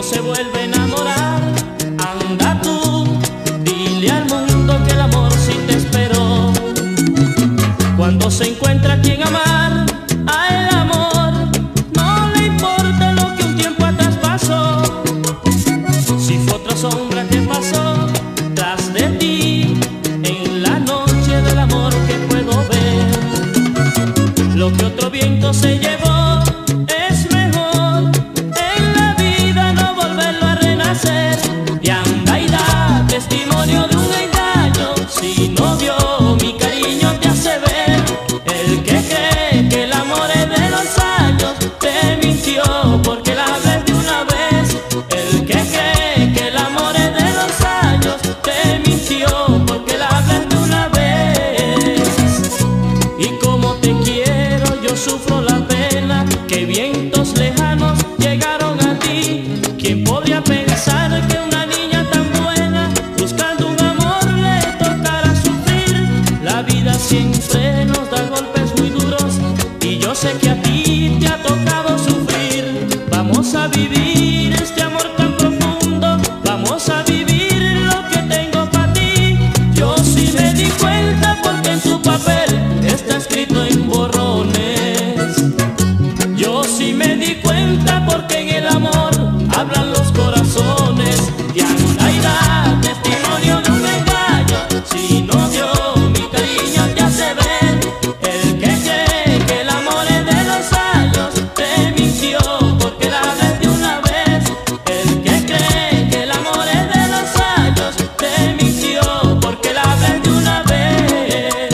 se vuelve a enamorar. Anda tú, dile al mundo que el amor sí te esperó. Cuando se encuentra quien amar, a el amor no le importa lo que un tiempo atrás pasó. Si fue otra sombra que pasó tras de ti, en la noche del amor que puedo ver, lo que otro viento se llevó es mejor en la vida no volverlo a renacer. Y anda y da testimonio de un engaño, si no vio mi cariño te hace ver. El que cree que el amor es de los años te mintió porque la ves de una vez. El que cree que el amor es de los años te mintió porque la ves de una vez. Y como te quiero yo sufro la pena que vientos lejanos llegaron a ti. ¿Quién podría pensar que una niña tan buena buscando un amor le tocará sufrir? La vida siempre nos da golpes muy duros y yo sé que a ti te ha tocado sufrir. Vamos a vivir este amor tan profundo, vamos a vivir lo que tengo para ti. Yo sí me di cuenta porque en tu papel está escrito en borrones. Yo sí me di cuenta porque en el amor hablan los corazones. Y anda y da testimonio de un engaño, si no dio mi cariño te hace ver. El que cree que el amor es de los años te mintió porque la ves de una vez. El que cree que el amor es de los años te mintió porque la ves de una vez.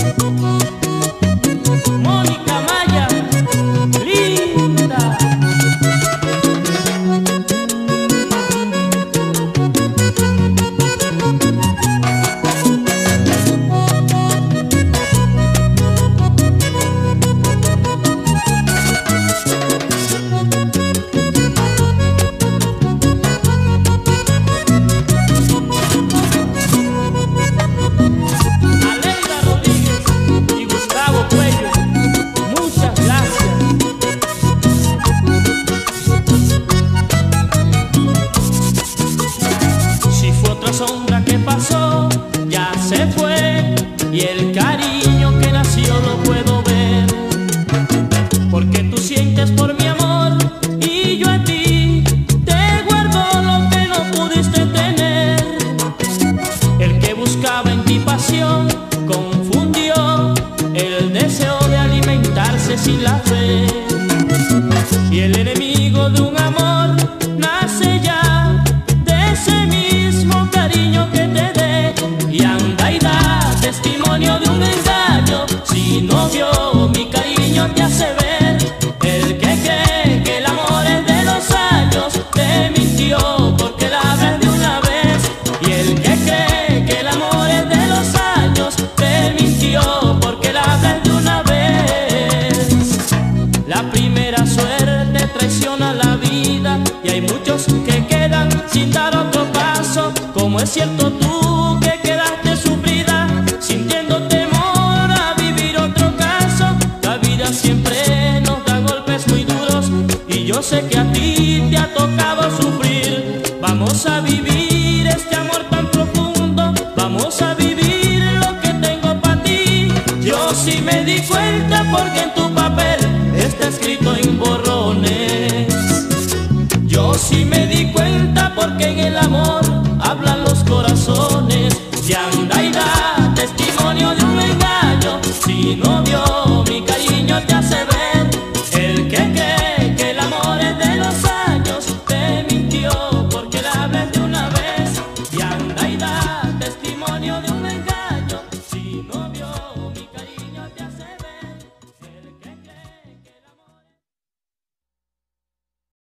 Mónica Maya, linda. Aleida Rodríguez y Gustavo Cuello, muchas gracias. Si fue otra sombra que pasó, ya se fue, y el cariño que nació lo puedo ver, porque tú sientes por mi amor y yo a ti te guardo lo que no pudiste tener. El que buscaba en ti pasión confundió el deseo de alimentarse sin la fe, y el enemigo de un amor nace ya de ese mismo cariño que te dé. Y anda y da testimonio de un engaño, si no vio mi cariño te hace ver. El que cree que el amor es de los años te mintió porque la ves de una vez. Y el que cree que el amor es de los años te mintió porque la ves de una vez. La primera suerte traiciona la vida y hay muchos que quedan sin dar otro paso. Como es cierto tú que quedaste sufrida sintiendo temor a vivir otro caso. La vida siempre nos da golpes muy duros y yo sé que a ti te ha tocado sufrir. Vamos a vivir este amor tan profundo, vamos a vivir lo que tengo para ti. Yo sí me di cuenta porque